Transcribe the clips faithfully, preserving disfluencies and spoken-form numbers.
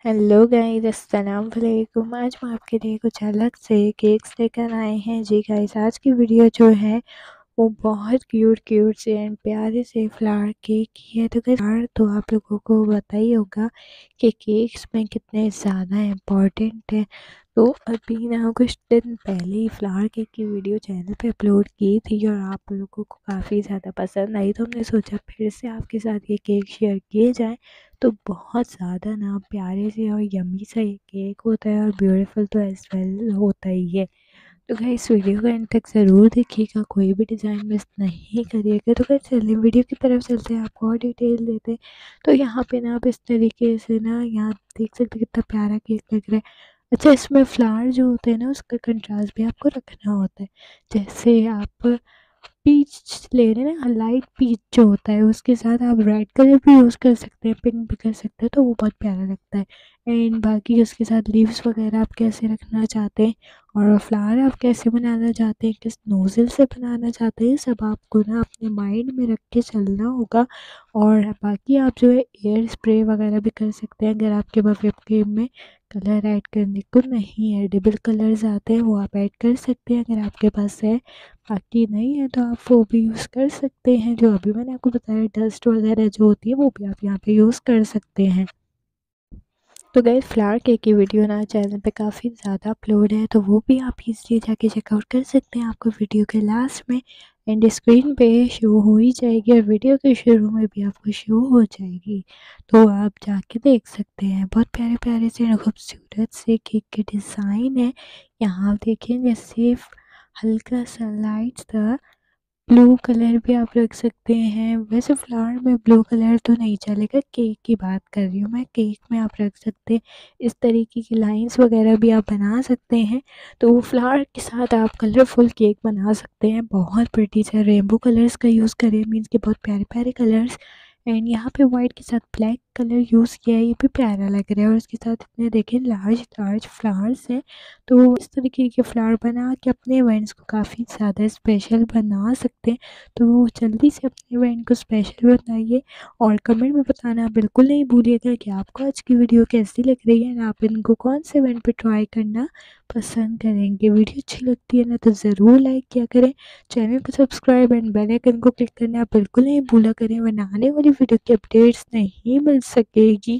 Hello guys, अस्सलाम वालेकुम। आज हम आपके लिए कुछ अलग से केक्स लेकर आए हैं जी गाइस। आज की वीडियो जो है वो बहुत क्यूट क्यूट से एंड प्यारे से फ्लावर केक की है। तो गाइस फ्लावर तो आप लोगों को पता ही होगा कि केक्स में कितने ज़्यादा इम्पोर्टेंट है। तो अभी ना कुछ दिन पहले ही फ्लावर केक की वीडियो चैनल पे अपलोड की थी और आप लोगों को काफ़ी ज़्यादा पसंद आई, तो हमने सोचा फिर से आपके साथ ये केक शेयर किए जाए। तो बहुत ज़्यादा ना प्यारे से और यम्मी सा ये केक होता है और ब्यूटीफुल तो एज वेल होता ही है। तो गाइस वीडियो का एंड तक ज़रूर देखिएगा, कोई भी डिज़ाइन मिस नहीं करिएगा। तो गाइस चलिए वीडियो की तरफ चलते हैं, आपको और डिटेल देते हैं। तो यहाँ पे ना आप इस तरीके से ना यहाँ देख सकते हैं कितना प्यारा केक लग रहा है। अच्छा, इसमें फ्लावर जो होते हैं ना उसका कंट्रास्ट भी आपको रखना होता है। जैसे आप पीच ले रहे हैं ना, लाइट पीच जो होता है उसके साथ आप रेड कलर भी यूज़ कर सकते हैं, पिंक भी कर सकते हैं, तो वो बहुत प्यारा लगता है। एंड बाकी उसके साथ लीव्स वगैरह आप कैसे रखना चाहते हैं और फ्लावर आप कैसे बनाना चाहते हैं, किस नोज़ल से बनाना चाहते हैं, सब आपको ना अपने माइंड में रख के चलना होगा। और बाकी आप जो है एयर स्प्रे वगैरह भी कर सकते हैं, अगर आपके पास व्हिप क्रीम में कलर ऐड करने को नहीं है, एडिबल कलर्स आते हैं वो आप ऐड कर सकते हैं अगर आपके पास है। बाकी नहीं है तो आप वो भी यूज़ कर सकते हैं, जो अभी मैंने आपको बताया डस्ट वगैरह जो होती है वो भी आप यहाँ पे यूज़ कर सकते हैं। तो गाइस फ्लावर केक की वीडियो ना चैनल पे काफ़ी ज़्यादा अपलोड है, तो वो भी आप इजीली जाके चेकआउट कर सकते हैं। आपको वीडियो के लास्ट में एंड स्क्रीन पे शो हो ही जाएगी और वीडियो के शुरू में भी आपको शो हो जाएगी, तो आप जाके देख सकते हैं। बहुत प्यारे प्यारे से खूबसूरत से केक के डिज़ाइन है। यहाँ आप देखें जैसे हल्का सा लाइट सा ब्लू कलर भी आप रख सकते हैं। वैसे फ्लावर में ब्लू कलर तो नहीं चलेगा, केक की बात कर रही हूँ मैं। केक में आप रख सकते हैं इस तरीके की लाइंस वगैरह भी आप बना सकते हैं। तो वो फ्लावर के साथ आप कलरफुल केक बना सकते हैं। बहुत प्रिटी सा रेनबो कलर्स का यूज़ करें, मीन्स के बहुत प्यारे प्यारे कलर्स। एंड यहाँ पे वाइट के साथ ब्लैक कलर यूज़ किया है, ये भी प्यारा लग रहा है। और इसके साथ इतने देखें लार्ज लार्ज फ्लावर्स हैं, तो इस तरीके के फ्लावर बना के अपने इवेंट्स को काफ़ी ज़्यादा स्पेशल बना सकते हैं। तो जल्दी से अपने इवेंट को स्पेशल बनाइए और कमेंट में बताना बिल्कुल नहीं भूलिएगा कि आपको आज की वीडियो कैसी लग रही है और आप इनको कौन से इवेंट पे ट्राई करना पसंद करेंगे। वीडियो अच्छी लगती है ना तो ज़रूर लाइक किया करें, चैनल को सब्सक्राइब एंड बेल आइकन को क्लिक करना आप बिल्कुल नहीं भूला करें, वरना आने वाली वीडियो की अपडेट्स नहीं मिल सकेगी।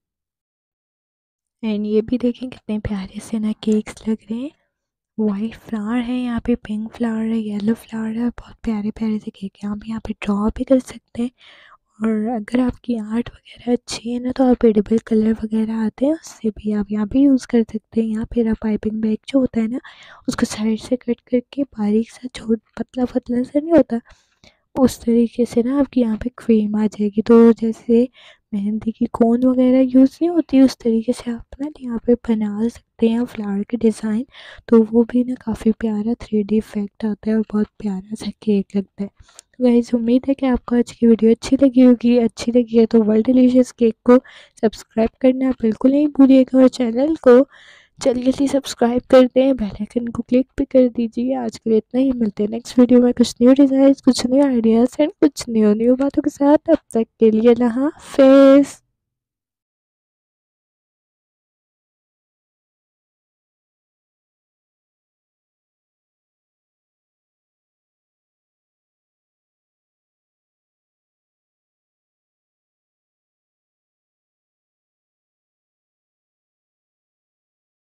एंड ये भी देखें कितने प्यारे से ना केक्स लग रहे हैं। वाइट फ्लावर है, यहाँ पे पिंक फ्लावर है, येलो फ्लावर है, बहुत प्यारे प्यारे से केक है। आप यहाँ पे ड्रॉ भी कर सकते हैं। और अगर आपकी आर्ट वगैरह अच्छी है ना तो आप एडिबल कलर वगैरह आते हैं उससे भी आप यहाँ पे यूज़ कर सकते हैं। यहाँ पे पाइपिंग बैग जो होता है ना उसको साइड से कट करके बारीक सा छोट पतला पतला सा नहीं होता, उस तरीके से ना आपकी यहाँ पे क्रीम आ जाएगी। तो जैसे मेहंदी की कोन वगैरह यूज़ नहीं होती, उस तरीके से आप ना यहाँ पे बना सकते हैं फ्लावर के डिज़ाइन। तो वो भी ना काफ़ी प्यारा थ्री डी इफेक्ट आता है और बहुत प्यारा सा केक लगता है। तो गाइस उम्मीद है कि आपको आज की वीडियो अच्छी लगी होगी। अच्छी लगी है तो वर्ल्ड डिलीशियस केक को सब्सक्राइब करना बिल्कुल नहीं भूलिएगा और चैनल को जल्दी जल्दी सब्सक्राइब कर दें, बेल आइकन को क्लिक भी कर दीजिए। आज के लिए इतना ही, मिलते हैं नेक्स्ट वीडियो में कुछ न्यू डिज़ाइन, कुछ न्यू आइडियाज़ एंड कुछ न्यू न्यू बातों के साथ। तब तक के लिए अल्लाह हाफ़िज़।